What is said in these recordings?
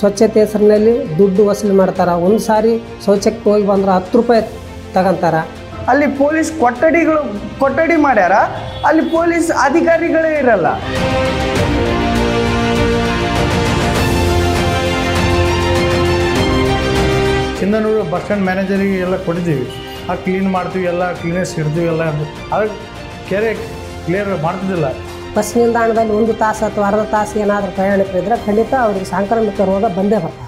ಸ್ವಚ್ಛತೆ ಹೆಸರಿನಲ್ಲಿ ದುಡ್ಡು ವಸೂಲಿ ಮಾಡ್ತಾರೆ. ಒಂದು ಸಾರಿ ಶೌಚಕ್ಕೆ ಹೋಗಿ ಬಂದ್ರೆ 10 ರೂಪಾಯಿ ತಗೊಂತಾರೆ. ಅಲ್ಲಿ ಪೊಲೀಸ್ ಕೊಠಡಿ ಮಾಡ್ಯಾರ, ಅಲ್ಲಿ ಪೊಲೀಸ್ ಅಧಿಕಾರಿಗಳೇ ಇರಲ್ಲ. ಸಿಂಧನೂರು ಬಸ್ ಸ್ಟ್ಯಾಂಡ್ ಮ್ಯಾನೇಜರಿಗೆ ಎಲ್ಲ ಕೊಟ್ಟಿದ್ದೀವಿ. ಕ್ಲೀನ್ ಮಾಡ್ತೀವಿ, ಎಲ್ಲ ಕ್ಲೀನೆಸ್ ಇಡ್ತೀವಿ ಎಲ್ಲ. ಅದಕ್ಕೆ ಕೆರೆ ಕ್ಲಿಯರ್ ಮಾಡ್ತಿದ್ದಿಲ್ಲ. ಬಸ್ ನಿಲ್ದಾಣದಲ್ಲಿ 1 ತಾಸು ಅಥವಾ ಅರ್ಧ ತಾಸು ಏನಾದರೂ ಪ್ರಯಾಣಿಕರಿದ್ರೆ ಖಂಡಿತ ಅವರಿಗೆ ಸಾಂಕ್ರಾಮಿಕ ರೋಗ ಬಂದೇ ಬರ್ತದೆ.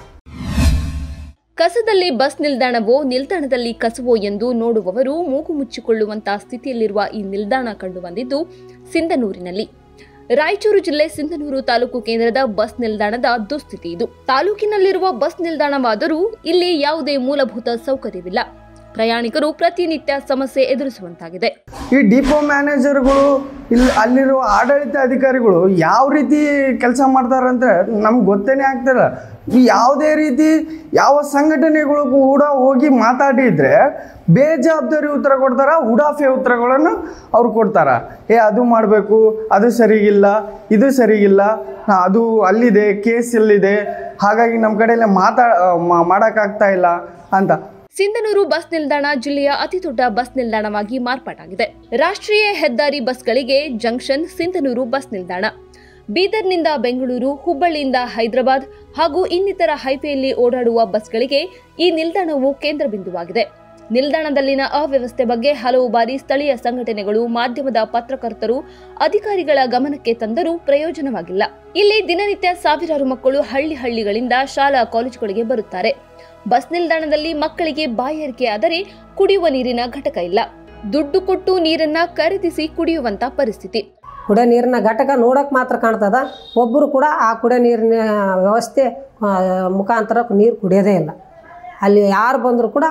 ಕಸದಲ್ಲಿ ಬಸ್ ನಿಲ್ದಾಣವೋ ನಿಲ್ದಾಣದಲ್ಲಿ ಕಸವೋ ಎಂದು ನೋಡುವವರು ಮೂಗು ಮುಚ್ಚಿಕೊಳ್ಳುವಂತಹ ಸ್ಥಿತಿಯಲ್ಲಿರುವ ಈ ನಿಲ್ದಾಣ ಕಂಡುಬಂದಿದ್ದು ಸಿಂಧನೂರಿನಲ್ಲಿ. ರಾಯಚೂರು ಜಿಲ್ಲೆ ಸಿಂಧನೂರು ತಾಲೂಕು ಕೇಂದ್ರದ ಬಸ್ ನಿಲ್ದಾಣದ ದುಸ್ಥಿತಿ ಇದು. ತಾಲೂಕಿನಲ್ಲಿರುವ ಬಸ್ ನಿಲ್ದಾಣವಾದರೂ ಇಲ್ಲಿ ಯಾವುದೇ ಮೂಲಭೂತ ಸೌಕರ್ಯವಿಲ್ಲ. ಪ್ರಯಾಣಿಕರು ಪ್ರತಿನಿತ್ಯ ಸಮಸ್ಯೆ ಎದುರಿಸುವಂತಾಗಿದೆ. ಈ ಡಿಪೋ ಮ್ಯಾನೇಜರ್ಗಳು ಅಲ್ಲಿರುವ ಆಡಳಿತ ಅಧಿಕಾರಿಗಳು ಯಾವ ರೀತಿ ಕೆಲಸ ಮಾಡ್ತಾರಂದ್ರೆ ನಮ್ಗೆ ಗೊತ್ತೇನೆ ಆಗ್ತಿಲ್ಲ. ಯಾವುದೇ ರೀತಿ ಯಾವ ಸಂಘಟನೆಗಳು ಕೂಡ ಹೋಗಿ ಮಾತಾಡಿದ್ರೆ ಬೇಜವಾಬ್ದಾರಿ ಉತ್ತರ ಕೊಡ್ತಾರ, ಉಡಾಫೆ ಉತ್ತರಗಳನ್ನು ಅವ್ರು ಕೊಡ್ತಾರ. ಅದು ಮಾಡಬೇಕು, ಅದು ಸರಿಗಿಲ್ಲ, ಇದು ಸರಿಗಿಲ್ಲ, ಅದು ಅಲ್ಲಿದೆ, ಕೇಸ್ ಇಲ್ಲಿದೆ, ಹಾಗಾಗಿ ನಮ್ಮ ಕಡೆಯಲ್ಲೇ ಮಾಡೋಕ್ಕಾಗ್ತಾ ಇಲ್ಲ ಅಂತ. ಸಿಂಧನೂರು ಬಸ್ ನಿಲ್ದಾಣ ಜಿಲ್ಲೆಯ ಅತಿದೊಡ್ಡ ಬಸ್ ನಿಲ್ದಾಣವಾಗಿ ಮಾರ್ಪಾಟಾಗಿದೆ. ರಾಷ್ಟ್ರೀಯ ಹೆದ್ದಾರಿ ಬಸ್ಗಳಿಗೆ ಜಂಕ್ಷನ್ ಸಿಂಧನೂರು ಬಸ್ ನಿಲ್ದಾಣ. ಬೀದರ್ನಿಂದ ಬೆಂಗಳೂರು, ಹುಬ್ಬಳ್ಳಿಯಿಂದ ಹೈದರಾಬಾದ್ ಹಾಗೂ ಇನ್ನಿತರ ಹೈವೇಯಲ್ಲಿ ಓಡಾಡುವ ಬಸ್ಗಳಿಗೆ ಈ ನಿಲ್ದಾಣವು ಕೇಂದ್ರ ಬಿಂದುವಾಗಿದೆ. ನಿಲ್ದಾಣದಲ್ಲಿನ ಅವ್ಯವಸ್ಥೆ ಬಗ್ಗೆ ಹಲವು ಬಾರಿ ಸ್ಥಳೀಯ ಸಂಘಟನೆಗಳು, ಮಾಧ್ಯಮದ ಪತ್ರಕರ್ತರು, ಅಧಿಕಾರಿಗಳ ಗಮನಕ್ಕೆ ತಂದರೂ ಪ್ರಯೋಜನವಾಗಿಲ್ಲ. ಇಲ್ಲಿ ದಿನನಿತ್ಯ ಸಾವಿರಾರು ಮಕ್ಕಳು ಹಳ್ಳಿಗಳಿಂದ ಶಾಲಾ ಕಾಲೇಜುಗಳಿಗೆ ಬರುತ್ತಾರೆ. ಬಸ್ ನಿಲ್ದಾಣದಲ್ಲಿ ಮಕ್ಕಳಿಗೆ ಬಾಯಾರಿಕೆ ಆದರೆ ಕುಡಿಯುವ ನೀರಿನ ಘಟಕ ಇಲ್ಲ. ದುಡ್ಡು ಕೊಟ್ಟು ನೀರನ್ನ ಖರೀದಿಸಿ ಕುಡಿಯುವಂತ ಪರಿಸ್ಥಿತಿ. ಕುಡಿಯೋ ನೀರಿನ ಘಟಕ ನೋಡೋಕೆ ಮಾತ್ರ ಕಾಣ್ತದ. ಒಬ್ಬರು ಕೂಡ ಆ ಕುಡಿಯೋ ನೀರಿನ ವ್ಯವಸ್ಥೆ ಮುಖಾಂತರ ನೀರು ಕುಡಿಯೋದೇ ಇಲ್ಲ. ಅಲ್ಲಿ ಯಾರು ಬಂದರೂ ಕೂಡ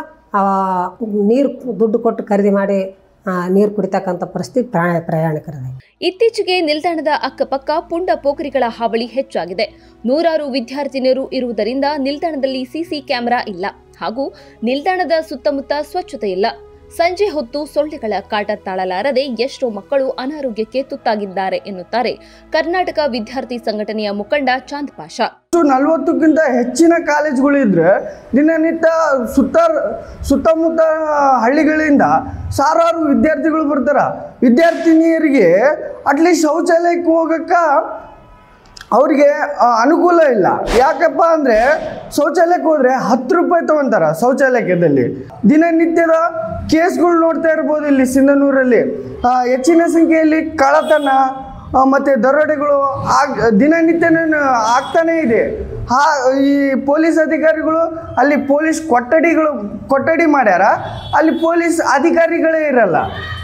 ನೀರು ದುಡ್ಡು ಕೊಟ್ಟು ಖರೀದಿ ಮಾಡಿ ನೀರು ಕುಡಿತಕ್ಕಂಥ ಪರಿಸ್ಥಿತಿ ಪ್ರಯಾಣಿಕರಿದೆ. ಇತ್ತೀಚೆಗೆ ನಿಲ್ದಾಣದ ಅಕ್ಕಪಕ್ಕ ಪುಂಡ ಪೋಖರಿಗಳ ಹಾವಳಿ ಹೆಚ್ಚಾಗಿದೆ. ನೂರಾರು ವಿದ್ಯಾರ್ಥಿನಿಯರು ಇರುವುದರಿಂದ ನಿಲ್ದಾಣದಲ್ಲಿ ಸಿಸಿ ಕ್ಯಾಮೆರಾ ಇಲ್ಲ ಹಾಗೂ ನಿಲ್ದಾಣದ ಸುತ್ತಮುತ್ತ ಸ್ವಚ್ಛತೆ ಇಲ್ಲ. ಸಂಜೆ ಹೊತ್ತು ಸೊಳ್ಳೆಗಳ ಕಾಟ ತಾಳಲಾರದೆ ಎಷ್ಟೋ ಮಕ್ಕಳು ಅನಾರೋಗ್ಯಕ್ಕೆ ತುತ್ತಾಗಿದ್ದಾರೆ ಎನ್ನುತ್ತಾರೆ ಕರ್ನಾಟಕ ವಿದ್ಯಾರ್ಥಿ ಸಂಘಟನೆಯ ಮುಖಂಡ ಚಾಂದ್ ಪಾಷಾ. 40ಕ್ಕಿಂತ ಹೆಚ್ಚಿನ ಕಾಲೇಜುಗಳು ಇದ್ರೆ ದಿನನಿತ್ಯ ಸುತ್ತಮುತ್ತ ಹಳ್ಳಿಗಳಿಂದ ಸಾವಿರಾರು ವಿದ್ಯಾರ್ಥಿಗಳು ಬರ್ತಾರ. ವಿದ್ಯಾರ್ಥಿನಿಯರಿಗೆ ಅಟ್ಲೀಸ್ಟ್ ಶೌಚಾಲಯಕ್ಕೆ ಹೋಗಕ್ಕೆ ಅವ್ರಿಗೆ ಅನುಕೂಲ ಇಲ್ಲ. ಯಾಕಪ್ಪ ಅಂದರೆ ಶೌಚಾಲಯಕ್ಕೆ ಹೋದರೆ 10 ರೂಪಾಯಿ ತೊಗೊತಾರೆ ಶೌಚಾಲಯದಲ್ಲಿ. ದಿನನಿತ್ಯದ ಕೇಸ್ಗಳು ನೋಡ್ತಾ ಇರ್ಬೋದು. ಇಲ್ಲಿ ಸಿಂಧನೂರಲ್ಲಿ ಹೆಚ್ಚಿನ ಸಂಖ್ಯೆಯಲ್ಲಿ ಕಳ್ಳತನ ಮತ್ತು ದರೋಡೆಗಳು ದಿನನಿತ್ಯನೇ ಆಗ್ತಾನೇ ಇದೆ. ಈ ಪೊಲೀಸ್ ಅಧಿಕಾರಿಗಳು ಅಲ್ಲಿ ಪೊಲೀಸ್ ಕೊಠಡಿ ಮಾಡ್ಯಾರ, ಅಲ್ಲಿ ಪೊಲೀಸ್ ಅಧಿಕಾರಿಗಳೇ ಇರಲ್ಲ.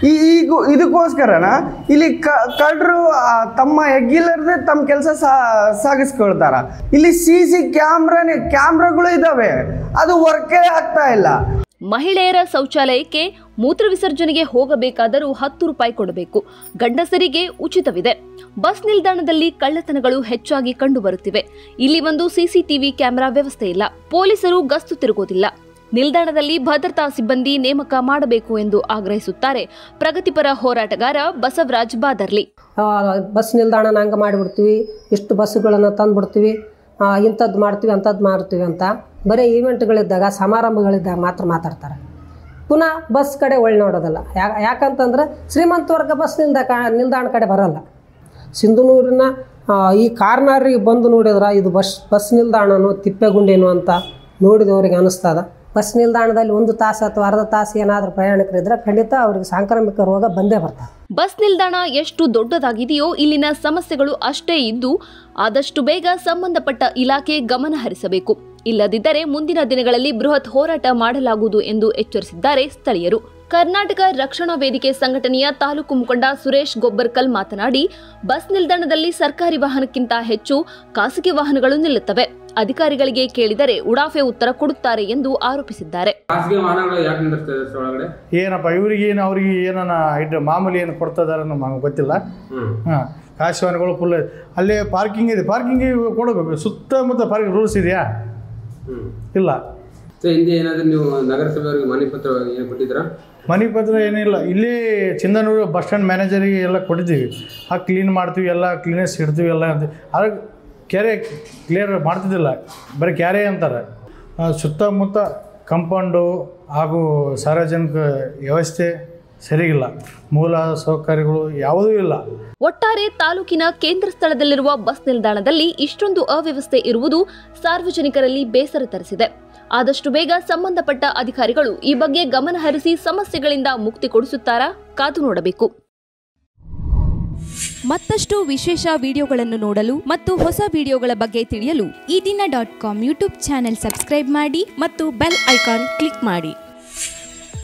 ಇದಕ್ಕೋಸ್ಕರನ ಇಲ್ಲಿ ಕಳ್ಳರು ತಮ್ಮ ಹೆಗ್ಗಿಲ್ಲದೆ ತಮ್ಮ ಕೆಲಸ ಸಾಗಿಸ್ಕೊಳ್ತಾರ. ಇಲ್ಲಿ CC ಕ್ಯಾಮ್ರಾಗಳು ಇದ್ದಾವೆ, ಅದು ವರ್ಕೇ ಆಗ್ತಾ ಇಲ್ಲ. ಮಹಿಳೆಯರ ಶೌಚಾಲಯಕ್ಕೆ ಮೂತ್ರ ವಿಸರ್ಜನೆಗೆ ಹೋಗಬೇಕಾದರೂ 10 ರೂಪಾಯಿ ಕೊಡಬೇಕು. ಗಂಡಸರಿಗೆ ಉಚಿತವಿದೆ. ಬಸ್ ನಿಲ್ದಾಣದಲ್ಲಿ ಕಳ್ಳತನಗಳು ಹೆಚ್ಚಾಗಿ ಕಂಡುಬರುತ್ತಿವೆ. ಇಲ್ಲಿ ಒಂದು CCTV ಕ್ಯಾಮೆರಾ ವ್ಯವಸ್ಥೆ ಇಲ್ಲ. ಪೊಲೀಸರು ಗಸ್ತು ತಿರುಗುವುದಿಲ್ಲ. ನಿಲ್ದಾಣದಲ್ಲಿ ಭದ್ರತಾ ಸಿಬ್ಬಂದಿ ನೇಮಕ ಮಾಡಬೇಕು ಎಂದು ಆಗ್ರಹಿಸುತ್ತಾರೆ ಪ್ರಗತಿಪರ ಹೋರಾಟಗಾರ ಬಸವರಾಜ್ ಬಾದರ್ಲಿ. ಬಸ್ ನಿಲ್ದಾಣ ಹಂಗೆ ಮಾಡಿಬಿಡ್ತೀವಿ, ಇಷ್ಟು ಬಸ್ಸುಗಳನ್ನು ತಂದುಬಿಡ್ತೀವಿ, ಇಂಥದ್ದು ಮಾಡ್ತೀವಿ ಅಂಥದ್ದು ಮಾಡ್ತೀವಿ ಅಂತ ಬರೀ ಈವೆಂಟ್ಗಳಿದ್ದಾಗ ಸಮಾರಂಭಗಳಿದ್ದಾಗ ಮಾತ್ರ ಮಾತಾಡ್ತಾರೆ. ಪುನಃ ಬಸ್ ಕಡೆ ಒಳ್ಳೆ ನೋಡೋದಲ್ಲ. ಯಾಕಂತಂದ್ರೆ ಶ್ರೀಮಂತ ವರ್ಗ ಬಸ್ ನಿಲ್ದಾಣ ಕಡೆ ಬರೋಲ್ಲ. ಸಿಂಧನೂರಿನ ಈ ಕಾರ್ನಾರಿಗೆ ಬಂದು ನೋಡಿದ್ರೆ ಇದು ಬಸ್ ನಿಲ್ದಾಣನೋ ತಿಪ್ಪೆಗುಂಡೇನೋ ಅಂತ ನೋಡಿದವರಿಗೆ ಅನ್ನಿಸ್ತದ. ಬಸ್ ನಿಲ್ದಾಣದಲ್ಲಿ 1 ತಾಸು ಅಥವಾ ಅರ್ಧ ತಾಸು ಏನಾದರೂ ಪ್ರಯಾಣಿಕರಿದ್ರೆ ಖಂಡಿತ ಅವರಿಗೆ ಸಾಂಕ್ರಾಮಿಕ ರೋಗ ಬಂದೇ ಬರ್ತದೆ. ಬಸ್ ನಿಲ್ದಾಣ ಎಷ್ಟು ದೊಡ್ಡದಾಗಿದೆಯೋ ಇಲ್ಲಿನ ಸಮಸ್ಯೆಗಳು ಅಷ್ಟೇ ಇದ್ದು ಆದಷ್ಟು ಬೇಗ ಸಂಬಂಧಪಟ್ಟ ಇಲಾಖೆ ಗಮನ ಹರಿಸಬೇಕು. ಇಲ್ಲದಿದ್ದರೆ ಮುಂದಿನ ದಿನಗಳಲ್ಲಿ ಬೃಹತ್ ಹೋರಾಟ ಮಾಡಲಾಗುವುದು ಎಂದು ಎಚ್ಚರಿಸಿದ್ದಾರೆ ಸ್ಥಳೀಯರು. ಕರ್ನಾಟಕ ರಕ್ಷಣಾ ವೇದಿಕೆ ಸಂಘಟನೆಯ ತಾಲೂಕು ಮುಖಂಡ ಸುರೇಶ್ ಗೊಬ್ಬರ್ಕಲ್ ಮಾತನಾಡಿ, ಬಸ್ ನಿಲ್ದಾಣದಲ್ಲಿ ಸರ್ಕಾರಿ ವಾಹನಕ್ಕಿಂತ ಹೆಚ್ಚು ಖಾಸಗಿ ವಾಹನಗಳು ನಿಲ್ಲುತ್ತವೆ. ಅಧಿಕಾರಿಗಳಿಗೆ ಕೇಳಿದರೆ ಉಡಾಫೆ ಉತ್ತರ ಕೊಡುತ್ತಾರೆ ಎಂದು ಆರೋಪಿಸಿದ್ದಾರೆ. ಏನಪ್ಪ ಇವರಿಗೆ ಏನು ಅವ್ರಿಗೆ ಏನನ್ನ ಮಾಮೂಲಿ ಏನು ಕೊಡ್ತಾ ಇದಾರೆ ನಮಗೆ ಗೊತ್ತಿಲ್ಲ. ಖಾಸಗಿ ವಾಹನಗಳು ಫುಲ್ ಅಲ್ಲೇ ಪಾರ್ಕಿಂಗ್ ಇದೆ, ಪಾರ್ಕಿಂಗಿಗೆ ಕೊಡಬೇಕು. ಸುತ್ತಮುತ್ತ ಪಾರ್ಕಿಂಗ್ ರೂಲ್ಸ್ ಇದೆಯಾ? ಇಲ್ಲ. ಹಿಂದೆ ಏನಾದರೂ ನೀವು ನಗರಸಭೆಯವರಿಗೆ ಮನೆ ಪತ್ರ ಏನು ಕೊಟ್ಟಿದ್ದೀರಾ? ಮನೆ ಪತ್ರ ಏನಿಲ್ಲ. ಇಲ್ಲೇ ಸಿಂಧನೂರು ಬಸ್ ಸ್ಟ್ಯಾಂಡ್ ಮ್ಯಾನೇಜರಿಗೆ ಎಲ್ಲ ಕೊಟ್ಟಿದ್ದೀವಿ. ಕ್ಲೀನ್ ಮಾಡ್ತೀವಿ, ಎಲ್ಲ ಕ್ಲೀನೆಸ್ ಇಡ್ತೀವಿ ಎಲ್ಲ. ಅದಕ್ಕೆ ಕೆರೆ ಕ್ಲಿಯರ್ ಮಾಡ್ತಿದ್ದಿಲ್ಲ, ಬರೀ ಕ್ಯಾರೆ ಅಂತಾರೆ. ಸುತ್ತಮುತ್ತ ಕಂಪೌಂಡು ಹಾಗೂ ಸಾರ್ವಜನಿಕ ವ್ಯವಸ್ಥೆ ಸರಿಗಿಲ್ಲ, ಮೂಲ ಸೌಕರ್ಯಗಳು ಯಾವುದೂ ಇಲ್ಲ. ಒಟ್ಟಾರೆ ತಾಲೂಕಿನ ಕೇಂದ್ರ ಸ್ಥಳದಲ್ಲಿರುವ ಬಸ್ ನಿಲ್ದಾಣದಲ್ಲಿ ಇಷ್ಟೊಂದು ಅವ್ಯವಸ್ಥೆ ಇರುವುದು ಸಾರ್ವಜನಿಕರಲ್ಲಿ ಬೇಸರ ತರಿಸಿದೆ. ಆದಷ್ಟು ಬೇಗ ಸಂಬಂಧಪಟ್ಟ ಅಧಿಕಾರಿಗಳು ಈ ಬಗ್ಗೆ ಗಮನ ಹರಿಸಿ ಸಮಸ್ಯೆಗಳಿಂದ ಮುಕ್ತಿ ಕೊಡಿಸುತ್ತಾರಾ ಕಾದು ನೋಡಬೇಕು. ಮತ್ತಷ್ಟು ವಿಶೇಷ ವಿಡಿಯೋಗಳನ್ನು ನೋಡಲು ಮತ್ತು ಹೊಸ ವಿಡಿಯೋಗಳ ಬಗ್ಗೆ ತಿಳಿಯಲು ಈ ದಿನ .com ಯೂಟ್ಯೂಬ್ ಚಾನೆಲ್ ಸಬ್ಸ್ಕ್ರೈಬ್ ಮಾಡಿ ಮತ್ತು ಬೆಲ್ ಐಕಾನ್ ಕ್ಲಿಕ್ ಮಾಡಿ.